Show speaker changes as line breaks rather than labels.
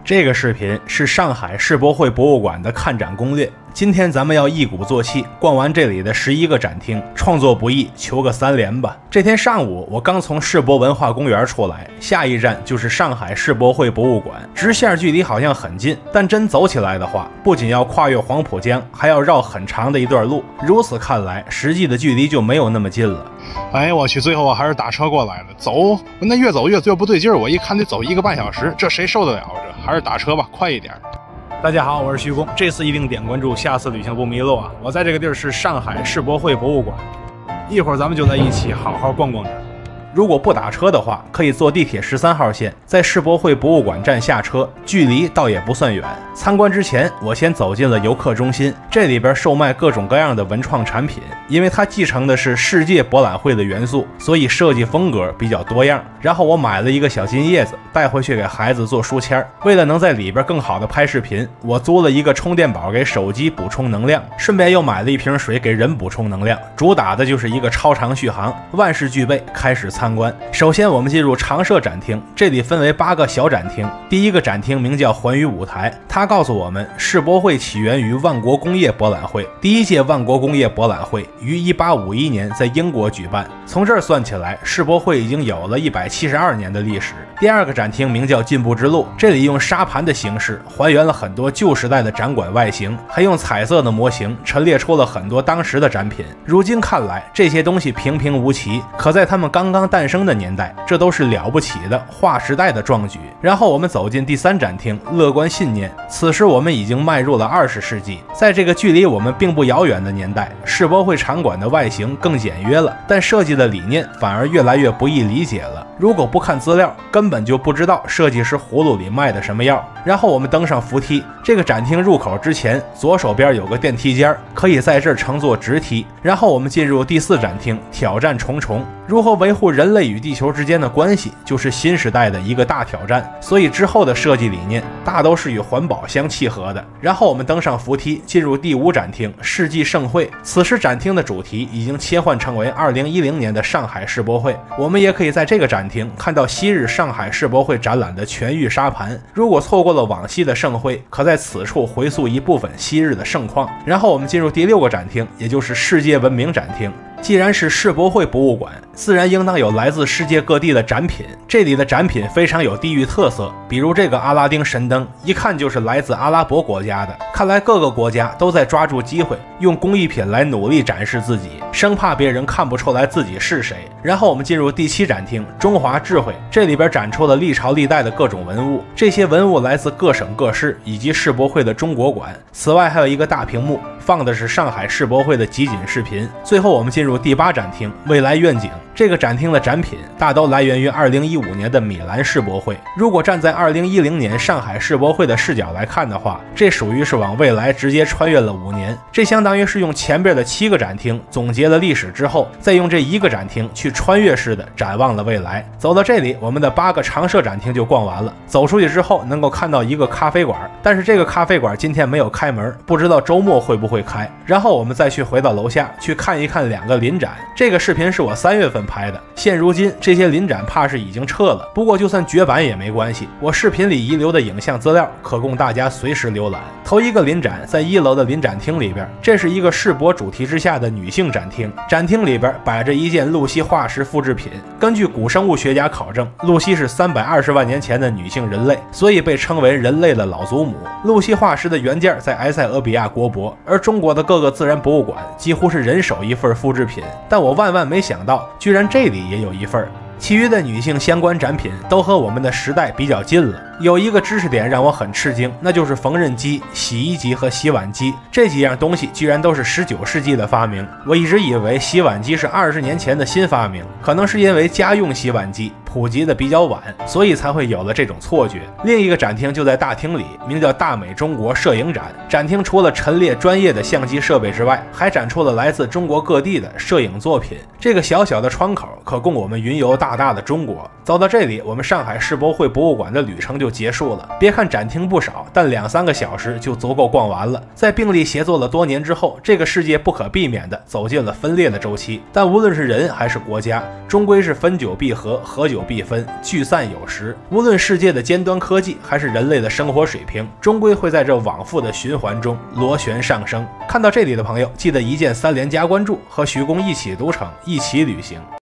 这个视频是上海世博会博物馆的看展攻略。今天咱们要一鼓作气逛完这里的11个展厅，创作不易，求个3连吧。这天上午，我刚从世博文化公园出来，下一站就是上海世博会博物馆。直线距离好像很近，但真走起来的话，不仅要跨越黄浦江，还要绕很长的一段路。如此看来，实际的距离就没有那么近了。
哎，我去，最后我还是打车过来的。走，那越走越不对劲儿，我一看得走1个半小时，这谁受得了？这还是打车吧，快一点。
大家好，我是徐工，这次一定点关注，下次旅行不迷路啊！我在这个地儿是上海世博会博物馆，一会儿咱们就在一起好好逛逛这儿。如果不打车的话，可以坐地铁13号线，在世博会博物馆站下车，距离倒也不算远。参观之前，我先走进了游客中心，这里边售卖各种各样的文创产品。因为它继承的是世界博览会的元素，所以设计风格比较多样。然后我买了一个小金叶子，带回去给孩子做书签。为了能在里边更好的拍视频，我租了一个充电宝给手机补充能量，顺便又买了一瓶水给人补充能量。主打的就是一个超长续航，万事俱备，开始参观。首先我们进入常设展厅，这里分为8个小展厅。第一个展厅名叫环宇舞台，它告诉我们世博会起源于万国工业博览会，第一届万国工业博览会于1851年在英国举办。从这儿算起来，世博会已经有了172年的历史。第二个展厅名叫进步之路，这里用沙盘的形式还原了很多旧时代的展馆外形，还用彩色的模型陈列出了很多当时的展品。如今看来，这些东西平平无奇，可在他们刚刚诞生的年代，这都是了不起的划时代的壮举。然后我们走进第3展厅，乐观信念。此时我们已经迈入了20世纪，在这个距离我们并不遥远的年代，世博会场馆的外形更简约了，但设计的理念反而越来越不易理解了。如果不看资料，根本就不知道设计师葫芦里卖的什么药。然后我们登上扶梯，这个展厅入口之前，左手边有个电梯间，可以在这儿乘坐直梯。然后我们进入第4展厅，挑战重重。如何维护人类与地球之间的关系，就是新时代的一个大挑战。所以之后的设计理念大都是与环保相契合的。然后我们登上扶梯，进入第5展厅，世纪盛会。此时展厅的主题已经切换成为2010年的上海世博会。我们也可以在这个展厅看到昔日上海世博会展览的全域沙盘。如果错过了往昔的盛会，可在此处回溯一部分昔日的盛况。然后我们进入第6个展厅，也就是世界文明展厅。既然是世博会博物馆，自然应当有来自世界各地的展品。这里的展品非常有地域特色，比如这个阿拉丁神灯，一看就是来自阿拉伯国家的。看来各个国家都在抓住机会，用工艺品来努力展示自己，生怕别人看不出来自己是谁。然后我们进入第7展厅，中华智慧，这里边展出了历朝历代的各种文物，这些文物来自各省各市以及世博会的中国馆。此外还有一个大屏幕，放的是上海世博会的集锦视频。最后我们进入第8展厅，未来愿景。这个展厅的展品大都来源于2015年的米兰世博会。如果站在2010年上海世博会的视角来看的话，这属于是往未来直接穿越了5年。这相当于是用前边的7个展厅总结了历史之后，再用这1个展厅去穿越式的展望了未来。走到这里，我们的8个常设展厅就逛完了。走出去之后能够看到一个咖啡馆，但是这个咖啡馆今天没有开门，不知道周末会不会开。然后我们再去回到楼下去看一看2个临展。这个视频是我3月份拍的，现如今这些临展怕是已经撤了，不过就算绝版也没关系，我视频里遗留的影像资料可供大家随时浏览。头一个临展在1楼的临展厅里边，这是一个世博主题之下的女性展厅。展厅里边摆着一件露西化石复制品，根据古生物学家考证，露西是320万年前的女性人类，所以被称为人类的老祖母。露西化石的原件在埃塞俄比亚国博，而中国的各个自然博物馆几乎是人手一份复制品，但我万万没想到，居然这里也有一份。其余的女性相关展品都和我们的时代比较近了。有一个知识点让我很吃惊，那就是缝纫机、洗衣机和洗碗机这几样东西居然都是19世纪的发明。我一直以为洗碗机是20年前的新发明，可能是因为家用洗碗机普及的比较晚，所以才会有了这种错觉。另一个展厅就在大厅里，名叫大美中国摄影展。展厅除了陈列专业的相机设备之外，还展出了来自中国各地的摄影作品。这个小小的窗口可供我们云游大大的中国。走到这里，我们上海世博会博物馆的旅程就就结束了。别看展厅不少，但2-3个小时就足够逛完了。在并力协作了多年之后，这个世界不可避免地走进了分裂的周期。但无论是人还是国家，终归是分久必合，合久必分，聚散有时。无论世界的尖端科技还是人类的生活水平，终归会在这往复的循环中螺旋上升。看到这里的朋友，记得一键3连加关注，和徐工一起读城，一起旅行。